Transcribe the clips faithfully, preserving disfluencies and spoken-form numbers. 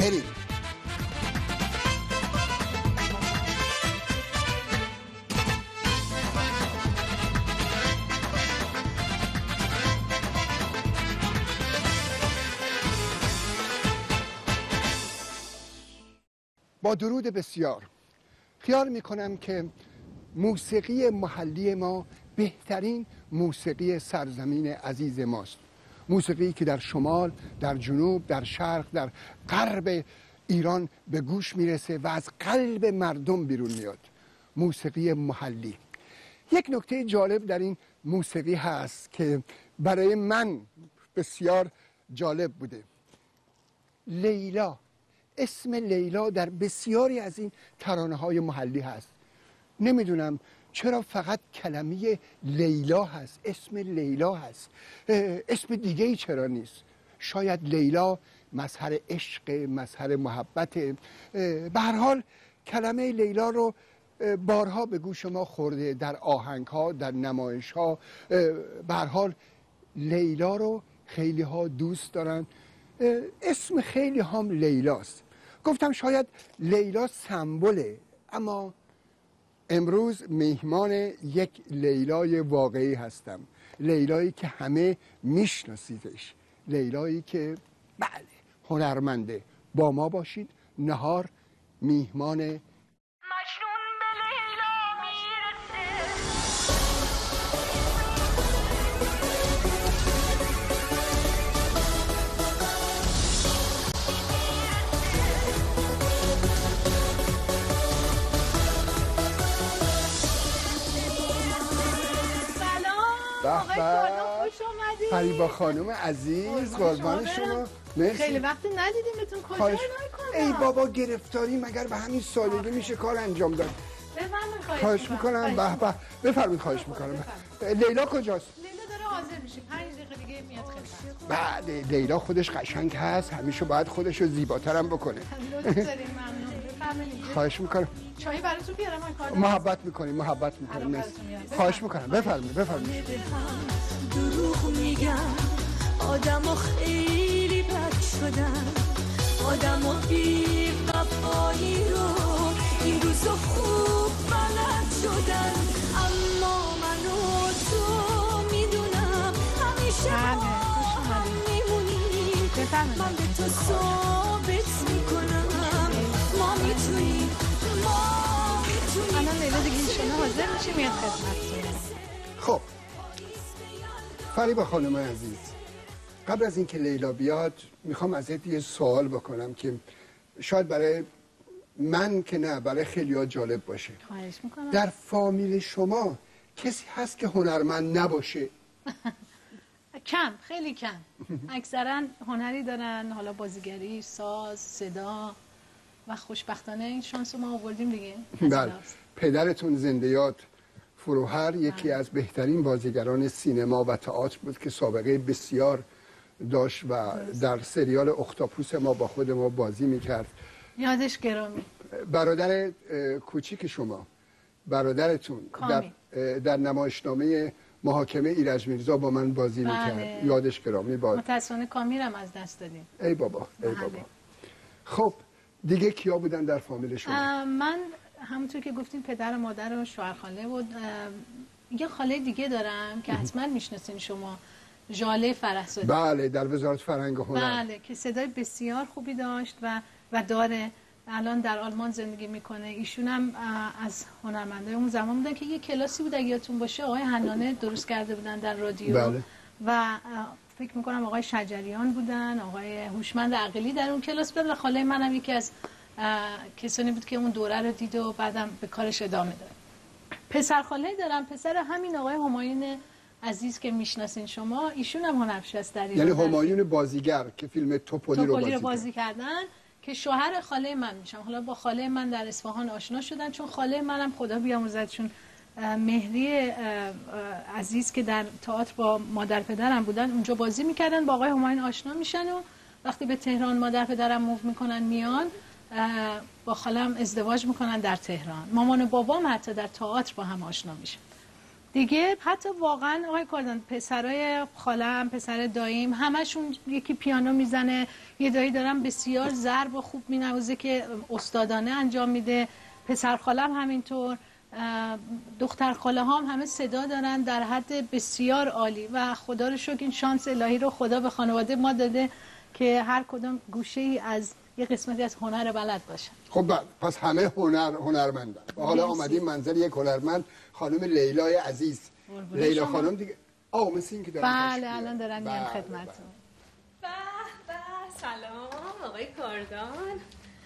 بریم. با درود بسیار خیال میکنم که موسیقی محلی ما بهترین موسیقی سرزمین عزیز ماست. موسیقی که در شمال، در جنوب، در شرق، در غرب ایران به گوش میرسه و از قلب مردم بیرون میاد. موسیقی محلی. یک نکته جالب در این موسیقی هست که برای من بسیار جالب بوده. لیلا، اسم لیلا در بسیاری از این ترانه های محلی هست. نمیدونم چرا فقط کلمه لیلا هست، اسم لیلا هست، اسم دیگه ای چرا نیست؟ شاید لیلا مظهر عشق، مظهر محبت. به هر حال کلمه لیلا رو بارها به گوش ما خورده در آهنگ ها، در نمایش ها. به هر حال لیلا رو خیلی ها دوست دارن. اسم خیلی هم لیلاست. گفتم شاید لیلا سمبوله، اما امروز میهمان یک لیلای واقعی هستم. لیلایی که همه میشناسیدش، لیلایی که بله هنرمنده. با ما باشید. نهار میهمان فریبا خانم عزیز، قربان شما. خیلی وقت ندیدیمتون. کجا خواهش... نکنم. ای بابا گرفتاری مگر به همین سادگی میشه کار انجام داد؟ بفرمایید. خواهش میکنم. به به بفرمایید. خواهش میکنم. لیلا کجاست؟ لیلا داره حاضر میشه. پنج دقیقه دیگه میاد خدمت. بله لیلا خودش قشنگ هست، همیشه باید خودش رو زیباتر هم بکنه. لطف داریم. ممنون. بفرمایید. خواهش میکنم. چای براتون بیارم کار؟ محبت میکنیم، محبت میکنیم. خواهش میکنم. بفرمایید. بفرمایید. دروغ میگم، آدمو خیلی بد شدن، آدمو بی وفایی رو این روزا خوب بلد شدن، اما من و تو میدونم همیشه با هم میمونیم. من به تو ثابت میکنم ما میتونیم، ما میتونیم. الان لیلا دیگه ایشونه حاضر میشه میاد خدمتتون. خب فریبا خانم عزیز، قبل از اینکه لیلا بیاد میخوام ازت یه سوال بکنم که شاید برای من که نه، برای خیلی‌ها جالب باشه. خواهش میکنم. در فامیل شما کسی هست که هنرمند نباشه؟ کم، خیلی کم. اکثرا هنری دارن، حالا بازیگری، ساز، صدا و خوشبختانه این شانس رو ما آوردیم دیگه. بله. پدرتون زنده یاد فروهر یکی از بهترین بازیگران سینما و تئاتر بود که سابقه بسیار داشت و در سریال اختاپوس ما با خود ما بازی میکرد. یادش گرامی. برادر کوچیک شما، برادرتون در, در نمایشنامه محاکمه ایرج میرزا با من بازی بله. میکرد. یادش گرامی باد. متاسفانه کامیرم از دست دادیم. ای بابا ای بابا. خب دیگه کیا بودن در فامیل شما؟ من همونطور که گفتیم پدر و مادر و شوهرخاله بود. یه خاله دیگه دارم که حتما میشناسین شما، ژاله فرهزادی. بله در وزارت فرهنگ و هنر. بله که صدای بسیار خوبی داشت و و داره. الان در آلمان زندگی میکنه. ایشون هم از هنرمندای اون زمان بودن که یه کلاسی بود اگه یادتون باشه آقای حنانه درست کرده بودن در رادیو. بله. و فکر میکنم آقای شجریان بودن، آقای هوشمند عقیلی در اون کلاس بودن و خاله منم یکی از کسانی بود که اون دوره رو دید و بعدم به کارش ادامه داد. پسر خاله دارم، پسر همین آقای همایون عزیز که میشناسین شما، ایشون هم هنرپیشه است در ایران. یعنی همایون بازیگر که فیلم توپلی رو بازی, رو بازی کردن که شوهر خاله من میشم. حالا با خاله من در اصفهان آشنا شدن چون خاله منم خدا بیامرزد چون مهری عزیز که در تئاتر با مادر پدرم بودن اونجا بازی میکردن، با آقای همایون آشنا میشن و وقتی به تهران مادر پدرم موو میکنن میان با خالم ازدواج میکنن در تهران. مامان و بابام حتی در تئاتر با هم آشنا میشن. دیگه حتی واقعا آقای کاردان پسرای خالم، پسر داییم، همشون یکی پیانو میزنه، یه دایی دارم بسیار ضرب و خوب مینوازه که استادانه انجام میده، پسر خالم همینطور، دختر خاله هم همه صدا دارن در حد بسیار عالی و خدا رو شکر این شانس الهی رو خدا به خانواده ما داده که هر کدوم گوشه ای از یه قسمتی از هنر بلد باشن. خب پس همه هنر هنرمندن. حالا آمدیم منزل یک هنرمند، خانم لیلای عزیز. لیلا خانم دیگه آه مثل این که دارن بله الان دارن میان خدمتتون. به به سلام آقای کاردان.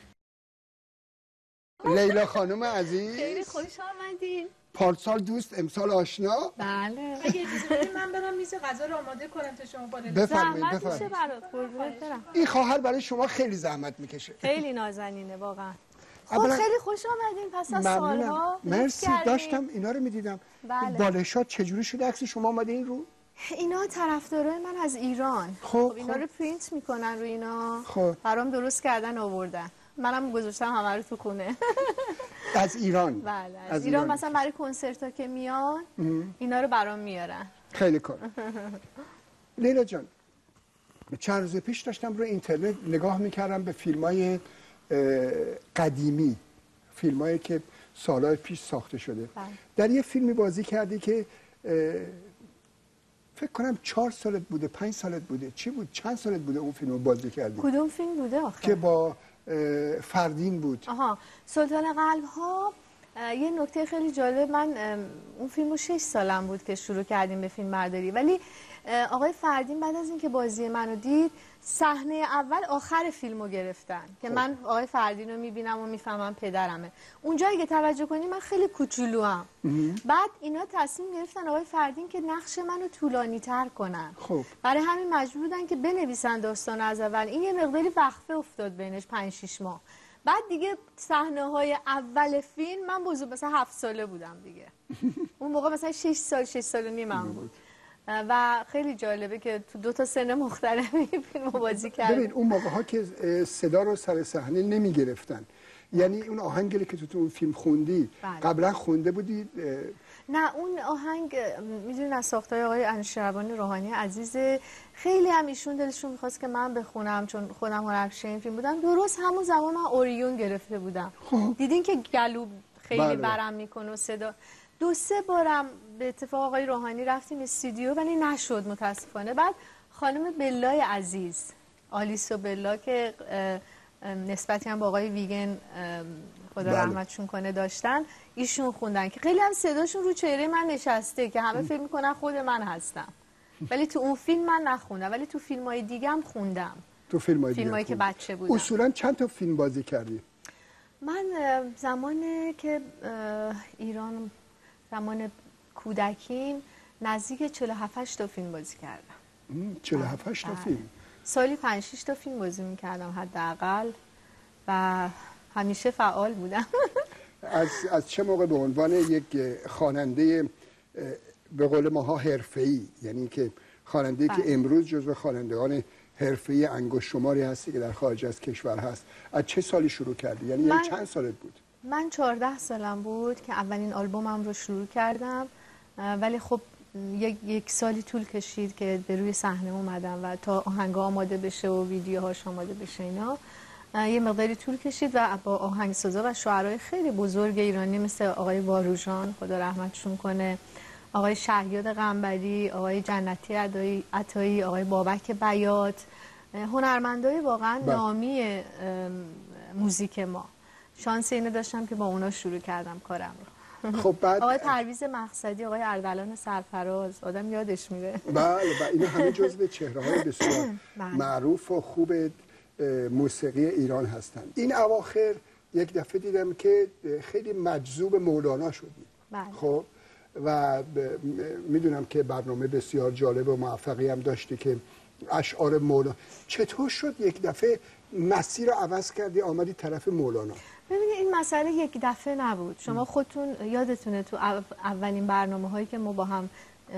لیلا خانم عزیز خیلی خوش آمدین. پارسال دوست امسال آشنا. بله. اگه اجازه بدید من برم میز غذا رو آماده کنم تا شما با لیلا. بفرمایید زحمت بفرمایید. میشه برات قربونت برم. این خواهر برای شما خیلی زحمت میکشه. خیلی نازنینه واقعا. خب اولا خیلی خوش آمدین پس از سالها. مرسی داشتم اینا رو میدیدم. بله. بالشات چجوری شده عکس شما اومده این رو؟ اینا طرفدارای من از ایران. خب, خب اینا خب. رو پرینت میکنن رو اینا. خب برام درست کردن آوردن. منم گذاشتم همه رو تو خونه. از ایران. بله از, از ایران, ایران مثلا برای کنسرت ها که میان اینا رو برام میارن. خیلی کار. لیلا جان چند روز پیش داشتم رو اینترنت نگاه میکردم به فیلم های قدیمی، فیلم هایی که سالهای پیش ساخته شده. بله. در یه فیلمی بازی کردی که فکر کنم چهار سالت بوده، پنج سالت بوده، چی بود؟ چند سالت بوده اون فیلم رو بازی کردی؟ کدوم فیلم بوده آخه؟ که با فردین بود. آها سلطان قلب ها. یه نکته خیلی جالب، من اون فیلمو شش سالم بود که شروع کردیم به فیلم برداری، ولی آقای فردین بعد از اینکه بازی منو دید صحنه اول آخر فیلمو گرفتن که خب. من آقای فردین رو میبینم و میفهمم پدرمه. اونجا اگه توجه کنی من خیلی کوچولوام. بعد اینا تصمیم گرفتن آقای فردین که نقش منو طولانی تر کنن. خب. برای همین مجبور بودن که بنویسن داستان از اول. این یه مقداری وقفه افتاد بینش پنج شش ماه. بعد دیگه صحنه های اول فیلم من بزرگ مثلا هفت ساله بودم دیگه. اون موقع مثلا شش سال شش سال و نیمم بود. و خیلی جالبه که تو دو تا سن مختلفی فیلمو بازی کردم. ببین اون موقع ها که صدا رو سر صحنه نمی گرفتن، یعنی اون آهنگی که تو تو اون فیلم خوندی بله. قبلا خونده بودی؟ نه اون آهنگ میدونین از ساختای آقای انوشیروانی روحانی عزیز، خیلی هم ایشون دلشون میخواست که من بخونم چون خودم هنرپیشه این فیلم بودم. درست همون زمان من اوریون گرفته بودم. خب. دیدین که گلو خیلی بله. برم میکنه و صدا. دو سه بارم به اتفاق آقای روحانی رفتیم استودیو ولی نشد متاسفانه. بعد خانم بلای عزیز، آلیسو بلا که نسبتی هم با آقای ویگن خدا بله. رحمتشون کنه داشتن، ایشون خوندن که خیلی هم صداشون رو چهره من نشسته که همه فکر میکنن خود من هستم. ولی تو اون فیلم من نخوندم ولی تو فیلم های دیگه هم خوندم. تو فیلم های فیلم هایی که بچه بودم. اصولا چند تا فیلم بازی کردی؟ من زمان که ایران زمان کودکیم نزدیک چهل و هفت تا فیلم بازی کردم. چهل و هفت تا فیلم؟ سالی پنج شش تا فیلم بازی میکردم حداقل و همیشه فعال بودم. از از چه موقع به عنوان یک خواننده به قول ماها حرفه‌ای، یعنی که خواننده‌ای که امروز جزو خوانندگان حرفه‌ای انگشت شماری هستی که در خارج از کشور هست، از چه سالی شروع کردی؟ یعنی من... چند سالت بود؟ من چهارده سالم بود که اولین آلبومم رو شروع کردم، ولی خب یک, یک سالی طول کشید که به روی صحنه اومدم و تا آهنگا آماده بشه و ویدیوهاش آماده بشه اینا یه مقداری طول کشید و با آهنگسازا و شاعرای خیلی بزرگ ایرانی مثل آقای واروژان خدا رحمتشون کنه، آقای شهیاد قنبری، آقای جنتی عطایی، آقای بابک بیات، هنرمندای واقعا نامی موزیک ما. شانس اینو داشتم که با اونا شروع کردم کارم رو. خب بعد آقای پرویز مقصدی، آقای اردلان سرفراز، آدم یادش میره. بله و اینا همه جزو چهره‌های بسیار معروف و خوب موسیقی ایران هستند. این اواخر یک دفعه دیدم که خیلی مجذوب مولانا شدی. بله. خب و میدونم که برنامه بسیار جالب و موفقی هم داشتی که اشعار مولانا. چطور شد یک دفعه مسیر رو عوض کردی آمدی طرف مولانا؟ ببینید این مسئله یک دفعه نبود. شما خودتون یادتونه تو اولین برنامه هایی که ما با هم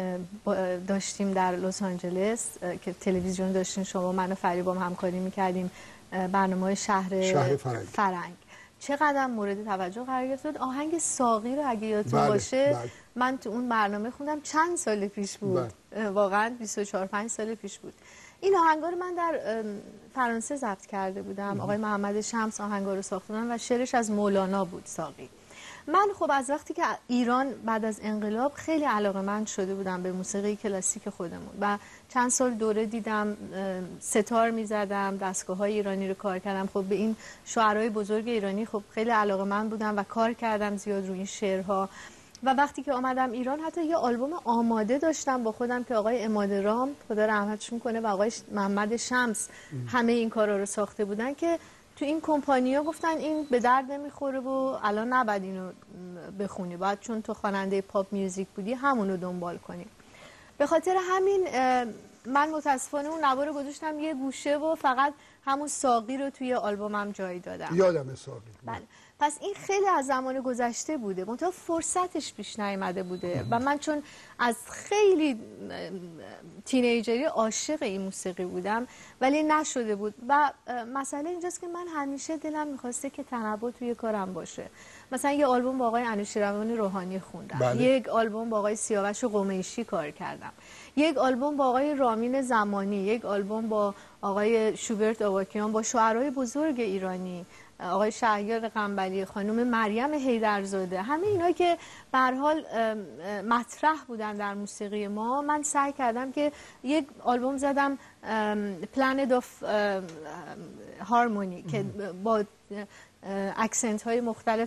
داشتیم در لس آنجلس که تلویزیون داشتین شما، من و فریبا همکاری میکردیم، برنامه های شهر, شهر فرنگ. فرنگ چقدر مورد توجه قرار گرفت. آهنگ ساقی رو اگه یادتون بله، باشه بله. من تو اون برنامه خوندم، چند سال پیش بود، بله. واقعا بیست و چهار پنج سال پیش بود. این آهنگا رو من در فرانسه ضبط کرده بودم. آقای محمد شمس آهنگا رو ساخته بودن و شعرش از مولانا بود، ساقی. من خب از وقتی که ایران بعد از انقلاب خیلی علاقه‌مند شده بودم به موسیقی کلاسیک خودمون و چند سال دوره دیدم، ستار می‌زدم، دستگاه‌های ایرانی رو کار کردم. خب به این شاعرای بزرگ ایرانی خب خیلی علاقه‌مند بودم و کار کردم زیاد روی این شعرها. و وقتی که آمدم ایران حتی یه آلبوم آماده داشتم با خودم که آقای عمادرام خدا رحمتشون کنه و آقای محمد شمس همه این کارا رو ساخته بودن که تو این کمپانی‌ها گفتن این به درد نمیخوره و الان نباید اینو بخونی، باید چون تو خواننده پاپ میوزیک بودی همونو دنبال کنی. به خاطر همین من متاسفانه اون نوار رو گذاشتم یه گوشه و فقط همون ساقی رو توی آلبومم جای دادم. یادم ساقی. بله. پس این خیلی از زمان گذشته بوده، منتها فرصتش پیش نیامده بوده و من چون از خیلی تینیجری عاشق این موسیقی بودم ولی نشده بود و مسئله اینجاست که من همیشه دلم میخواسته که تنوع توی کارم باشه. مثلا یه آلبوم با آقای انوشیروان روحانی خوندم، بله. یک آلبوم با آقای سیاوش قمیشی کار کردم، یک آلبوم با آقای رامین زمانی، یک آلبوم با آقای شوبرت آواکیان، با شاعرای بزرگ ایرانی، آقای شهریار قنبلی، خانم مریم حیدرزاده، همه اینا که به هر حال مطرح بودن در موسیقی ما. من سعی کردم که یک آلبوم زدم پلنت آف هارمونی که با اکسنت های مختلف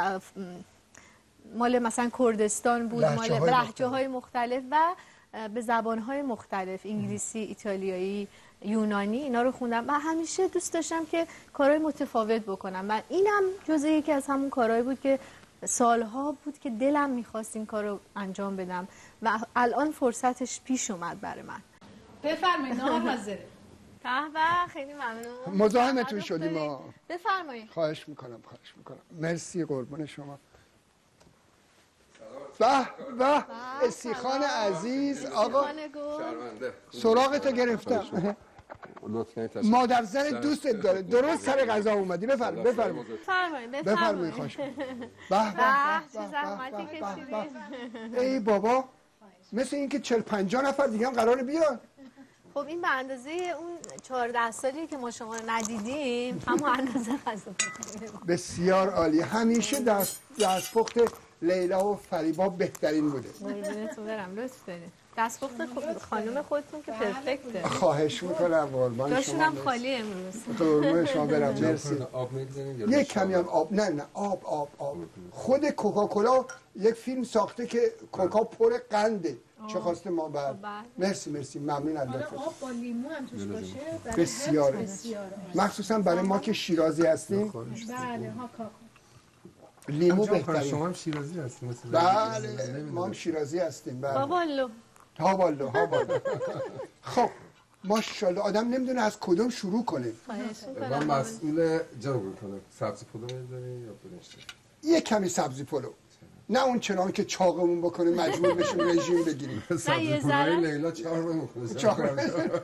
مال مثلا کردستان بود، مال لهجه های مختلف و به زبان های مختلف، انگلیسی، ایتالیایی، یونانی، اینا رو خوندم و همیشه دوست داشتم که کارهای متفاوت بکنم و اینم جزء یکی از همون کارهایی بود که سالها بود که دلم میخواست این کار رو انجام بدم و الان فرصتش پیش اومد برای من. بفرمایید، نهار حاضره. به خیلی ممنون. مزاحمتون شدیم ما. بفرمایید. خواهش میکنم، خواهش میکنم. مرسی، قربان شما. به به استیخان عزیز آقا، سراغتو گرفتم. مادر زن دوستت داره، درست سر غذا اومدی. بفرمایید بفرمایید بفرمایید بفرمایید خواهش می‌کنم. به به چه زحمتی کشیدید. ای بابا، مثل اینکه چهل پنجاه نفر دیگه هم قراره بیان. خب این به اندازه اون چهارده سالی که ما شما رو ندیدیم همون اندازه غذا. بسیار عالی. همیشه دست دستپخت لیلا و فریبا بهترین بوده. قربونتون برم، لطف دارید. دستپخت خانم خودتون که پرفکته. خواهش میکنم، قربان شما. جاشون هم خالی امروز. قربان شما برم، مرسی. آب می‌گذارید یا یک کمی هم آب، نه نه آب آب آب. خود کوکاکولا یک فیلم ساخته که کوکا پر قنده. چه خواسته ما بعد. مرسی مرسی، ممنون از لطفتون. آب با لیمو هم توش باشه. بسیار بسیار. مخصوصا برای ما که شیرازی هستیم. بله ها کاکو. لیمو شما بهترین. هم شیرازی هستیم. بله ما هم شیرازی هستیم. بله. بابالو. ها والله ها والله. خب ماشاءالله آدم نمیدونه از کدوم شروع کنه. من مسئول جناب کنم. سبزی پلو می‌ذارین یا برنج؟ یک کمی سبزی پلو. نه اون چنان که چاقمون بکنه مجبور بشیم رژیم بگیریم. سبزی پلوی لیلا چهار نمی‌خوره. چهار.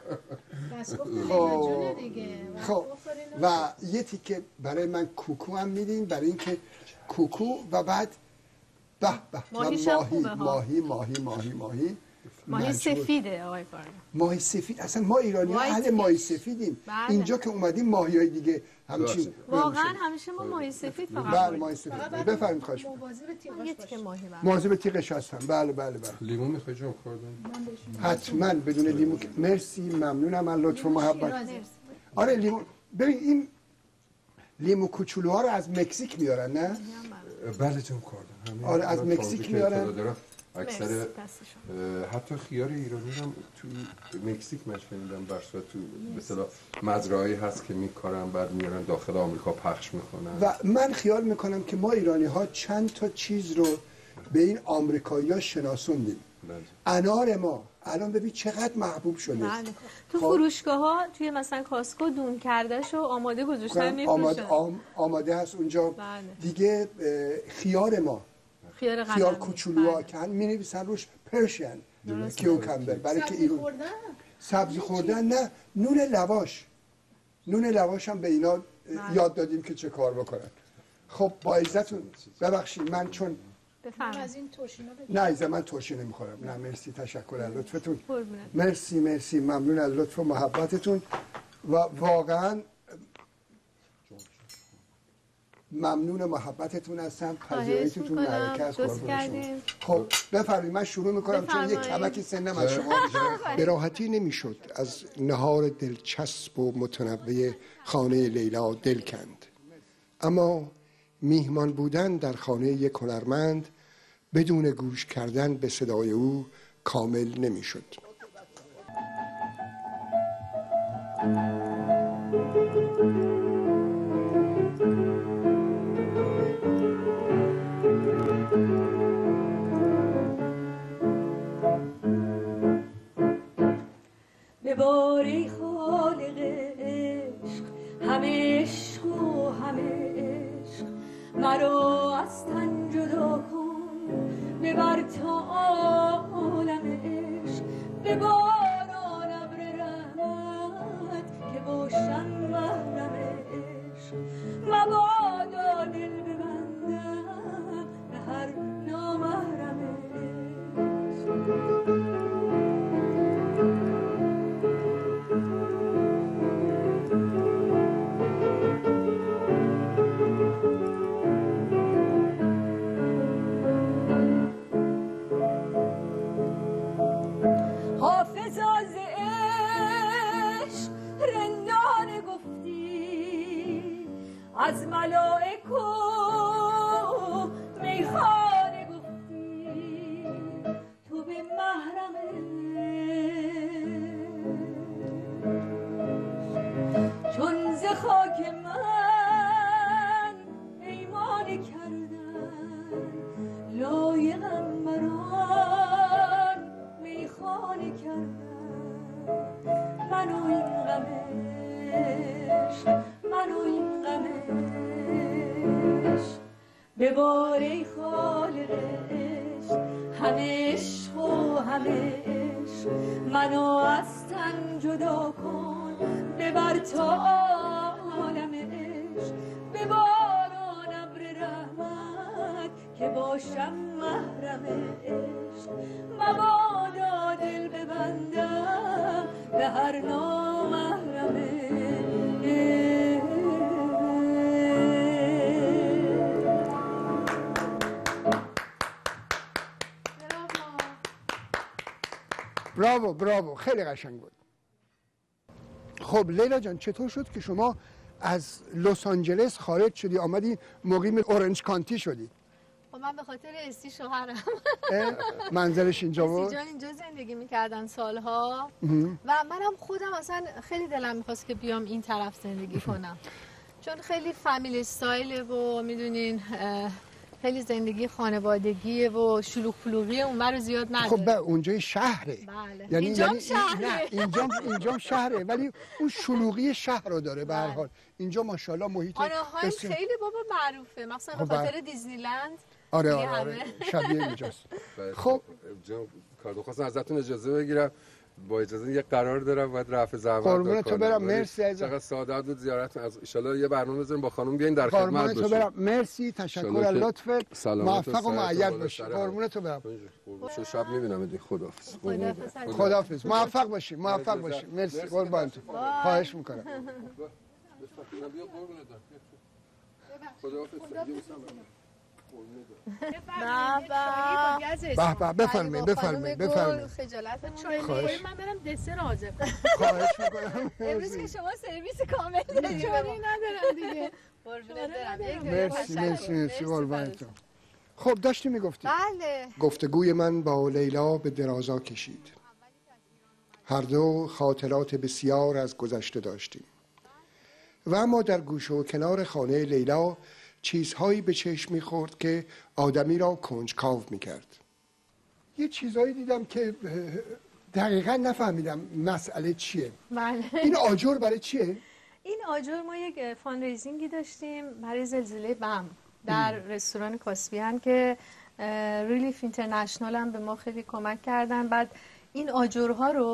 خب خب و یه تیکه برای من کوکو هم میدین، برای اینکه کوکو و بعد به به ماهی ماهی ماهی ماهی ماهی ماهی سفیده آقای فارغ. ماهی سفید، اصلا ما ایرانی ها اهل ماهی سفیدیم. اینجا که اومدیم ماهی های دیگه همچین واقعا همیشه ما ماهی سفید فقط. بله ماهی سفید. بفرمایید خواهش می‌کنم. مواظب تیغش هستم. بله بله بله. لیمو می‌خوای جون کردن؟ حتما بدون لیمو. مرسی، ممنونم از لطف و محبت. آره لیمو، ببین این لیمو کوچولوها رو از مکزیک میارن نه؟ بله جون کردن. آره از مکزیک میارن. اکثر حتی خیار ایرانی هم تو مکزیک من شنیدم، بر صورت تو به اصطلاح مزرعه‌ای هست که میکارن بعد میارن داخل آمریکا پخش میکنن. و من خیال میکنم که ما ایرانی ها چند تا چیز رو به این آمریکایی‌ها شناسوندیم. انار ما الان ببین چقدر محبوب شده. بله. تو فروشگاه ها توی مثلا کاسکو دون کردهشو آماده گذاشتن میفروشن. آماده, آم، آماده هست اونجا. بله. دیگه خیار ما خیار, خیار کوچولوها که می نویسن روش پرشین کیوکمبر، برای که ایران خوردن. سبزی خوردن نه، نون لواش. نون لواش هم به اینا یاد دادیم که چه کار بکنن. خب با عزتون ببخشید من چون بفرمایید. از این توشینا نه عزیزم من ترشی نمیخورم. نه مرسی، تشکر از لطفتون. قربونت. مرسی مرسی ممنون از لطف و محبتتون و واقعا ممنون محبتتون هستم. پذیراییتون برکت است. دوست کردیم. خب بفرمایید من شروع میکنم چون یه بفرمایید. کمکی سنم از شما بیشتره. به راحتی نمیشد از نهار دلچسب و متنوع خانه لیلا دل کند، اما میهمان بودن در خانه یک هنرمند بدون گوش کردن به صدای او کامل نمیشد. به باری خالق عشق، همه عشق و همه عشق، مرا از تن جدا کن، ببر تا عالم عشق، به باران ابر رحمت که باشم محرم عشق، مبادا دل ببندم به هر نامحرم عشق. از ملائک و میخانه گفتی تو به محرم چون ز خاک من پیمانه کردن لایقم بران میخانه کردن منو این غمش منو این غمش به باره خالق عشق همه عشق و همه عشق منو از تن جدا کن ببر تا عالم عشق به باران ابر رحمت که باشم محرم عشق مبادا دل ببندم به هر نامحرم عشق. براوو براوو خیلی قشنگ بود. خب لیلا جان چطور شد که شما از لس آنجلس خارج شدی آمدی مقیم اورنج کانتی شدی؟ خب من به خاطر استی شوهرم منظرش اینجا بود؟ استی جان اینجا زندگی میکردن سالها و منم خودم اصلا خیلی دلم میخواست که بیام این طرف زندگی کنم چون خیلی فامیلی استایله و میدونین خیلی زندگی خانوادگیه و شلوغ پلوغی اونور رو زیاد نداره. خب به اونجای شهره. بله. یعنی اینجام یعنی شهره. نه اینجام اینجام شهره ولی اون شلوغی شهر رو داره به هر حال. اینجا ماشاءالله محیط آناهایم خیلی بابا معروفه مثلا به خاطر دیزنیلند. آره آره, آره. شبیه اینجاست. خب جناب کار خواستم ازتون اجازه بگیرم با اجازه یه قرار دارم باید رفع زحمت قربون تو برم مرسی عزیزم چقدر سعادت بود زیارت از ان شاء الله یه برنامه بزنیم با خانم بیاین در خدمت باشیم قربون تو برم مرسی تشکر از لطفت موفق و مؤید باشی قربون تو برم شب شب میبینم دی خداحافظ خداحافظ موفق باشی موفق باشی مرسی قربان تو خواهش میکنم خداحافظ به به بفرمایید بفرمایید بفرمایید خجالت چای من برم دسر حاضر کنم خواهش میکنم امروز که شما سرویس کامل دارید چاری ندارم دیگه مرسی مرسی مرسی قربانتون. خب داشتی میگفتی بله گفتگوی من با لیلا به درازا کشید. هر دو خاطرات بسیار از گذشته داشتیم و اما در گوشه و کنار خانه لیلا چیزهایی به چشم می‌خورد که آدمی را کنجکاو می‌کرد. یه چیزهایی دیدم که دقیقاً نفهمیدم مسئله چیه. بله. این آجر برای چیه؟ این آجر ما یک فاندریزینگی داشتیم برای زلزله بم در رستوران کاسپیان که ریلیف اینترنشنال هم به ما خیلی کمک کردن. بعد این آجرها رو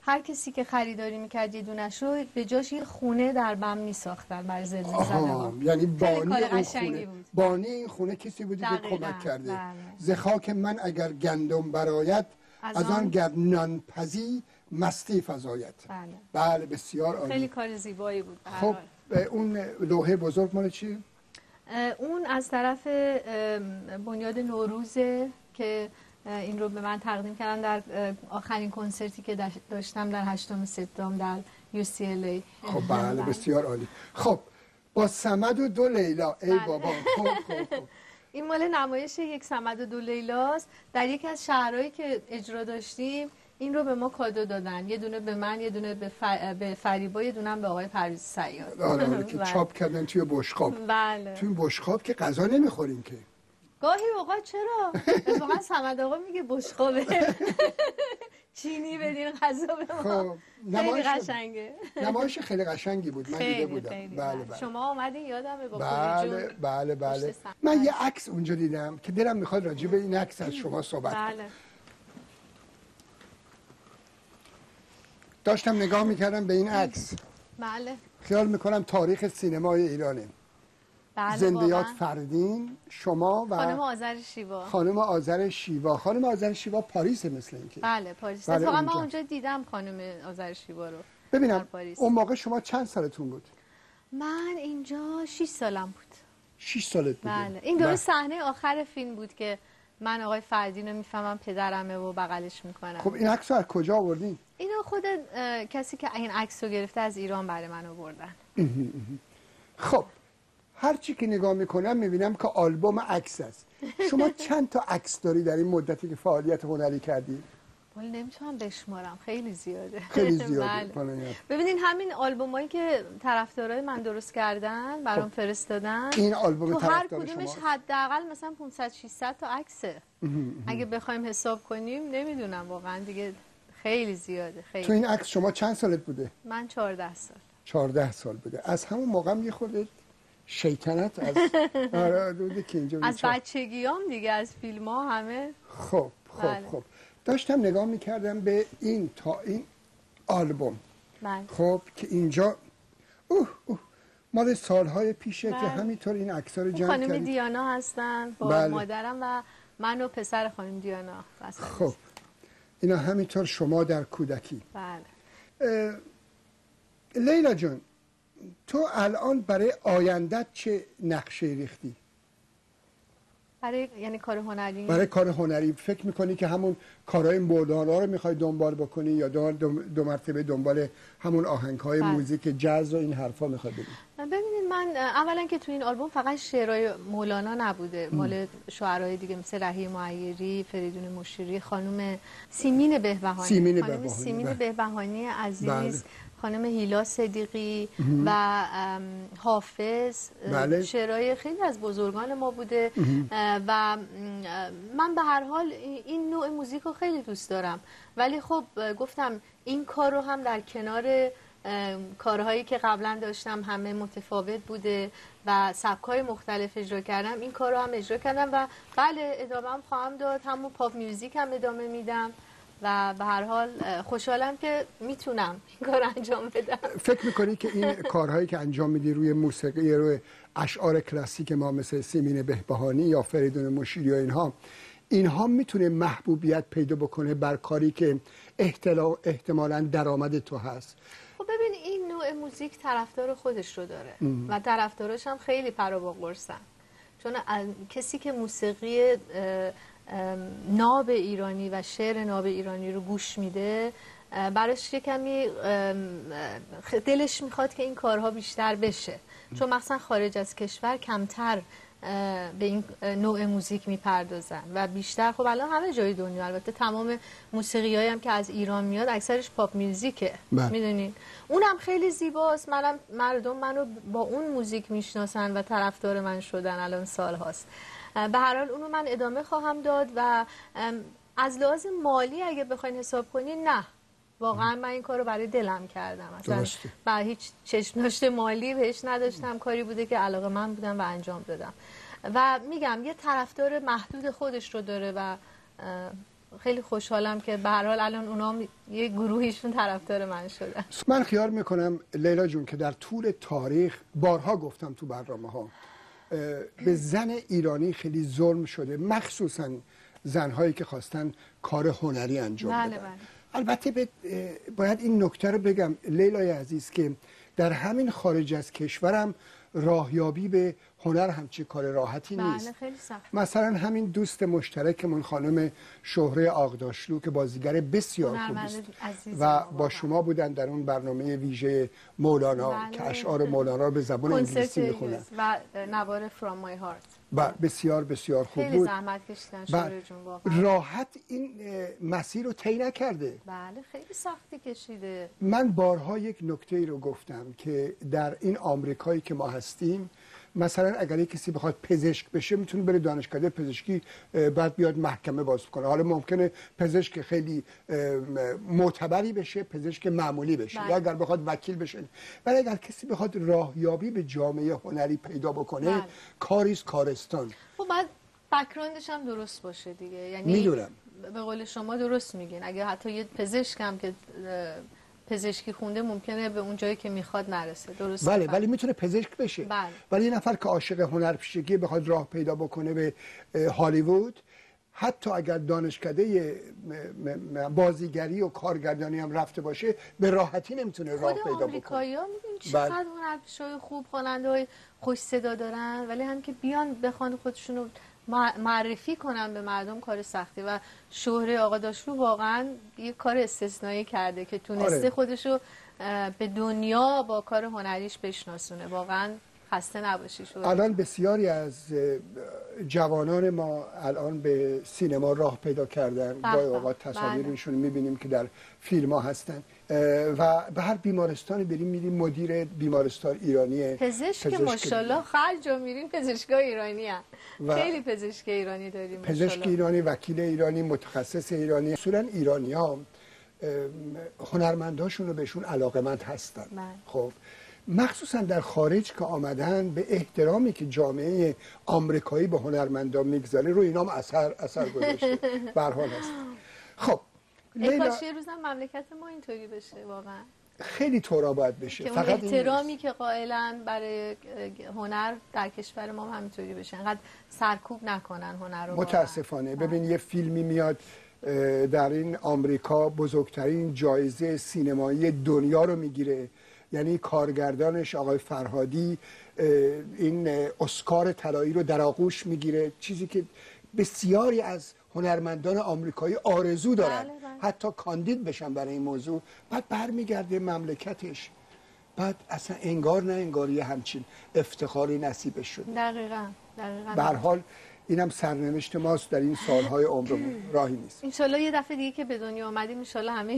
هر کسی که خریداری میکرد یه دونش رو به جاش یه خونه در بم میساختن برای زندگی زدن. یعنی بانی کار اون قشنگی خونه بود. بانی این خونه کسی بودی که دقیقاً، کمک کرده. بله. زخاک من اگر گندم برایت از از آن آن گر نان پزی مستی فزایت. بله. بله بسیار عالی. خیلی کار زیبایی بود. به هر خب حال. اون لوحه بزرگ مال چی؟ اون از طرف ام، بنیاد نوروزه که این رو به من تقدیم کردن در آخرین کنسرتی که داشتم در هشتم سپتامبر در یو سی ال ای. خب بله بسیار عالی. خب با صمد و دو لیلا ای بله. بابا. خب خب خب این مال نمایش یک صمد و دو لیلاست. در یکی از شهرهایی که اجرا داشتیم این رو به ما کادو دادن، یه دونه به من، یه دونه به, ف... به فریبا، یه دونه هم به آقای پرویز صیاد. آره آره که بله. چاپ کردن توی بشقاب. بله. توی بشقاب که غذا نمیخوریم که. گاهی اوقات چرا؟ واقعا صمد آقا میگه بشقابه. چینی بدین غذا به ما. خب خیلی نمایش قشنگه. نمایش خیلی قشنگی بود. من دیده خیلی بودم. خیلی. بله بله. شما آمدین یادمه با بله کوری جون. بله بله. پشت صحنه. من یه عکس اونجا دیدم که دلم میخواد راجع به این عکس از شما صحبت کنم. بله. داشتم نگاه میکردم به این عکس. بله. خیال میکنم تاریخ سینمای ایرانه. بله زندیات واقعاً. فردین، شما و خانم آذر شیوا. خانم آذر شیوا. خانم آذر شیوا پاریس مثل اینکه. بله پاریس. بله، اتفاقا من اونجا. اونجا دیدم خانم آذر شیوا رو. در ببینم پاریس. اون موقع شما چند سالتون بود؟ من اینجا شش سالم بود. شش سالت بوده. بله. این دوره صحنه آخر فیلم بود که من آقای فردین رو میفهمم پدرمه و بغلش میکنم. خب این عکس رو از کجا آوردین؟ اینو خود اه، کسی که این عکس رو گرفته از ایران برای من آوردن. خب هر چی که نگاه میکنم میبینم که آلبوم عکس است. شما چند تا عکس داری در این مدتی که فعالیت هنری کردی؟ ولی نمیتونم بشمارم، خیلی زیاده. خیلی زیاده. بله. پانایت. ببینین همین آلبومایی که طرفدارای من درست کردن برام فرستادن، این آلبوم تو هر طرفدار کدومش شماست؟ حداقل مثلا پانصد ششصد تا عکسه. اگه بخوایم حساب کنیم نمیدونم واقعا دیگه خیلی زیاده. خیلی. تو این عکس شما چند سالت بوده؟ من چهارده سال. چهارده سال بوده. از همون موقع هم یه خورده شیطنت از آره بوده که اینجا از چهار- بچگیام دیگه، از فیلم ها همه. خب خب بله. خب داشتم نگاه میکردم به این تا این آلبوم. بله. خب که اینجا اوه اوه مال سالهای پیشه بله. که همینطور این عکس‌ها رو اون جمع خانم کردید. دیانا هستن با بله. مادرم و من و پسر خانم دیانا. وسط. خب اینا همینطور شما در کودکی. بله. اه، لیلا جان تو الان برای آیندت چه نقشه ریختی؟ برای یعنی کار هنری. برای کار هنری فکر میکنی که همون کارهای مردارا رو میخوای دنبال بکنی یا دو, دو مرتبه دنبال همون آهنگهای بله. موزیک جاز و این حرفا میخوای بگی؟ ببینید من اولا که تو این آلبوم فقط شعرهای مولانا نبوده، مال شاعرای دیگه مثل رهی معیری، فریدون مشیری، خانم سیمین بهبهانی، سیمین خانم بهبهانی، سیمین بله. بهبهانی عزیز، بله. خانم هیلا صدیقی و ام، حافظ. بله. شعرهای خیلی از بزرگان ما بوده و م، من به هر حال این نوع موزیک رو خیلی دوست دارم، ولی خب گفتم این کار رو هم در کنار کارهایی که قبلا داشتم همه متفاوت بوده و سبک‌های مختلف اجرا کردم، این کار رو هم اجرا کردم و بله ادامه هم خواهم داد، همون پاپ میوزیک هم ادامه میدم و به هر حال خوشحالم که میتونم این کار رو انجام بدم. فکر میکنی که این کارهایی که انجام میدی روی موسیقی، روی اشعار کلاسیک ما مثل سیمین بهبهانی یا فریدون مشیری و اینها اینها میتونه محبوبیت پیدا بکنه بر کاری که احتلا- احتمالاً درآمد تو هست؟ خب ببین این نوع موزیک طرفدار خودش رو داره و طرفداراش هم خیلی پر و با قرصن، چون کسی که موسیقی اه، اه، ناب ایرانی و شعر ناب ایرانی رو گوش میده براش یه کمی اه، دلش میخواد که این کارها بیشتر بشه، چون مثلا خارج از کشور کمتر به این نوع موزیک میپردازن و بیشتر خب الان همه جای دنیا البته تمام موسیقی هایی هم که از ایران میاد اکثرش پاپ میوزیکه، میدونین اونم خیلی زیباست، منم مردم منو با اون موزیک میشناسن و طرفدار من شدن الان سال هاست. به هر حال اونو من ادامه خواهم داد و از لحاظ مالی اگه بخواین حساب کنین نه، واقعا من این کارو برای دلم کردم، اصلا برای هیچ چشم داشته مالی بهش نداشتم، کاری بوده که علاقه من بودم و انجام دادم و میگم یه طرفدار محدود خودش رو داره و خیلی خوشحالم که به هر حال الان اونا یه گروهیشون طرفدار من شدن. من خیال میکنم لیلا جون که در طول تاریخ بارها گفتم تو برنامه ها به زن ایرانی خیلی ظلم شده، مخصوصا زنهایی که خواستن کار هنری انجام بله بدن. بله. البته باید این نکته رو بگم لیلای عزیز که در همین خارج از کشورم راهیابی به هنر همچی کار راحتی بله نیست. خیلی سخت. مثلا همین دوست مشترکمون خانم شهره آقداشلو که بازیگر بسیار خوبی است و با شما بودن در اون برنامه ویژه مولانا بله. که اشعار مولانا رو به زبان انگلیسی میخونن و نوار From My Heart. و بسیار بسیار خوب خیلی بود. زحمت کشیدن شهره جون واقعا. راحت این مسیر رو طی نکرده. بله خیلی سختی کشیده. من بارها یک نکته ای رو گفتم که در این آمریکایی که ما هستیم مثلا اگر یک کسی بخواد پزشک بشه میتونه بره دانشکده پزشکی بعد بیاد محکمه باز کنه. حالا ممکنه پزشک خیلی معتبری بشه، پزشک معمولی بشه بله. یا اگر بخواد وکیل بشه. ولی اگر کسی بخواد راهیابی به جامعه هنری پیدا بکنه بله. کاریست کارستان. خب بعد بک‌گراندش هم درست باشه دیگه. یعنی میدونم به قول شما درست میگین. اگه حتی یه پزشکم که پزشکی خونده ممکنه به اون جایی که میخواد نرسه. درسته. بله ولی میتونه پزشک بشه. بله. ولی یه نفر که عاشق هنرپیشگی بخواد راه پیدا بکنه به هالیوود، حتی اگر دانشکده بازیگری و کارگردانی هم رفته باشه به راحتی نمیتونه راه پیدا بکنه. خود آمریکایی‌ها میدونید چقدر هنرپیشه‌های خوب، خواننده‌های خوش صدا دارن، ولی هم که بیان بخوان خودشونو معرفی کنن به مردم کار سختی و شهره آقداشلو واقعا یه کار استثنایی کرده که تونسته آره. خودشو به دنیا با کار هنریش بشناسونه. واقعا خسته نباشی شهره. الان بسیاری از جوانان ما الان به سینما راه پیدا کردن. گاهی اوقات تصاویرشون میبینیم که در فیلم ها هستن و به هر بیمارستانی بریم میریم مدیر بیمارستان ایرانی پزشک که ماشاءالله خرج و میریم پزشکای ایرانی هم. خیلی پزشک ایرانی داریم. پزشک ایرانی، وکیل ایرانی، متخصص ایرانی. اصولا ایرانی ها هنرمنداشون رو بهشون علاقمند هستن. خب مخصوصا در خارج که آمدن به احترامی که جامعه آمریکایی به هنرمندان میگذاره رو اینام اثر اثر گذاشته. به هر حال هست. خب ای کاش یه روزم مملکت ما اینطوری بشه واقعا. خیلی طورا باید بشه. که فقط احترامی که قائلن برای هنر در کشور ما همینطوری بشه. انقدر سرکوب نکنن هنر رو. متاسفانه ببین یه فیلمی میاد در این آمریکا بزرگترین جایزه سینمایی دنیا رو میگیره، یعنی کارگردانش آقای فرهادی این اسکار طلایی رو در آغوش میگیره، چیزی که بسیاری از هنرمندان آمریکایی آرزو دارن بله بله. حتی کاندید بشن برای این موضوع. بعد برمیگرده مملکتش، بعد اصلا انگار نه انگار یه همچین افتخاری نصیبش شد. دقیقاً دقیقاً. به هر حال اینم سرنوشت ماست در این سالهای عمرمون، راهی نیست. انشالله یه دفعه دیگه که به دنیا اومدیم انشالله همه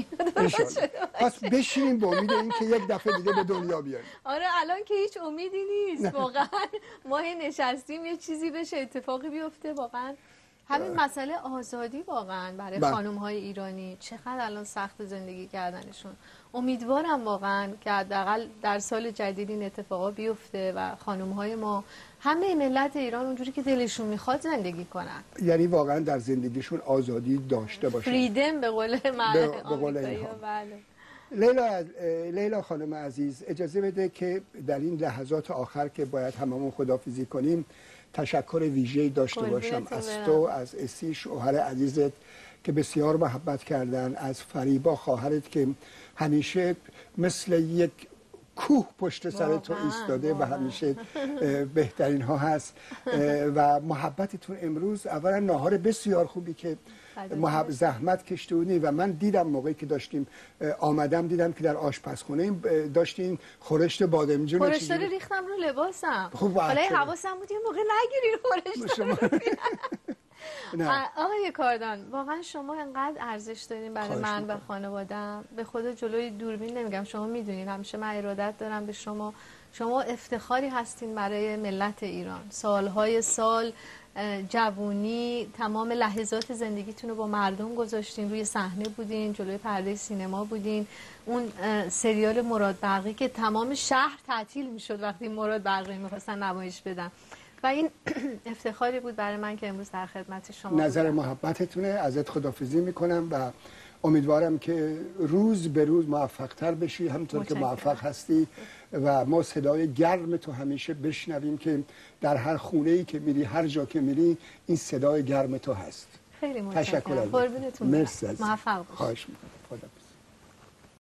پس بشینیم به امید این که یک دفعه دیگه به دنیا بیاریم. آره الان که هیچ امیدی نیست واقعا. ما نشستیم یه چیزی بشه، اتفاقی بیفته. واقعا همین مسئله آزادی واقعا برای خانم های ایرانی چقدر الان سخت زندگی کردنشون. امیدوارم واقعا که حداقل در سال جدید این اتفاقا بیفته و خانم های ما همه ملت ایران اونجوری که دلشون میخواد زندگی کنن. یعنی واقعا در زندگیشون آزادی داشته باشن. فریدم به قول به قول اینها. بله. لیلا لیلا خانم عزیز اجازه بده که در این لحظات آخر که باید هممون خداحافظی کنیم تشکر ویژه‌ای داشته باشم از تو، از اسی شوهر عزیزت که بسیار محبت کردن، از فریبا خواهرت که همیشه مثل یک کوه پشت سر تو ایستاده و همیشه بهترین ها هست و محبتتون. امروز اولا ناهار بسیار خوبی که محب... زحمت کشته بودین و من دیدم موقعی که داشتیم آمدم دیدم که در آشپزخونه داشتین خورشت بادمجون خورشت رو ریختم رو لباسم. حالا حواسم بود یه موقع نگیرین خورشت رو. آقای کاردان واقعا شما انقدر ارزش دارین برای من و خانواده‌ام. به خدا جلوی دوربین نمیگم، شما میدونین همیشه من ارادت دارم به شما. شما افتخاری هستین برای ملت ایران. سالهای سال جوونی تمام لحظات زندگیتون رو با مردم گذاشتین، روی صحنه بودین، جلوی پرده سینما بودین. اون سریال مراد برقی که تمام شهر تعطیل میشد وقتی مراد برقی میخواستن نمایش بدن و این افتخاری بود برای من که امروز در خدمت شما نظر بودم. محبتتونه. ازت خداحافظی میکنم و امیدوارم که روز به روز موفقتر بشی همونطور که موفق هستی و ما صدای گرم تو همیشه بشنویم که در هر خونه ای که میری، هر جا که میری، این صدای گرم تو هست. خیلی متشکرم. تشکر ازت. قربونتون. مرسی. موفق باشید. خواهش میکنم. خدا